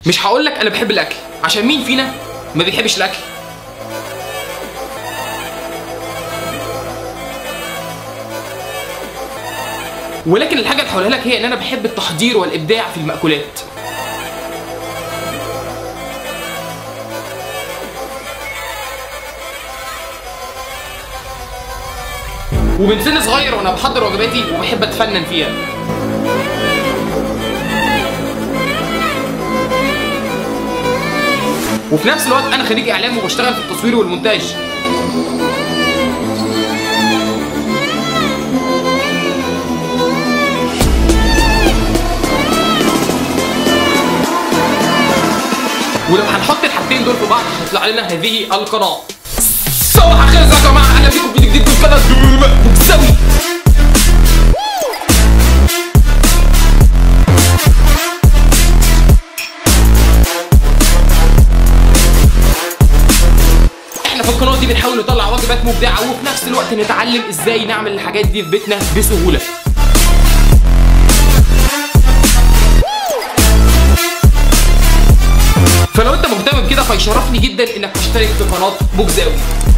مش هقول لك انا بحب الاكل، عشان مين فينا ما بيحبش الاكل؟ ولكن الحاجه اللي هقولها لك هي ان انا بحب التحضير والابداع في المأكولات. ومن سن صغير وانا بحضر وجباتي وبحب اتفنن فيها. وفي نفس الوقت انا خريج اعلام وبشتغل في التصوير والمونتاج. ولو هنحط الحاجتين دول في بعض هتطلع لنا هذه القناه. صباح الخير يا جماعه، اهلا بيكم في فيديو جديد من قناه بوكساوي. احنا في القناه دي بنحاول نطلع وجبات مبدعه وفي نفس الوقت نتعلم ازاي نعمل الحاجات دي في بيتنا بسهوله. فلو انت مهتم بكده فيشرفني جدا انك تشترك في قناه بوكساوي.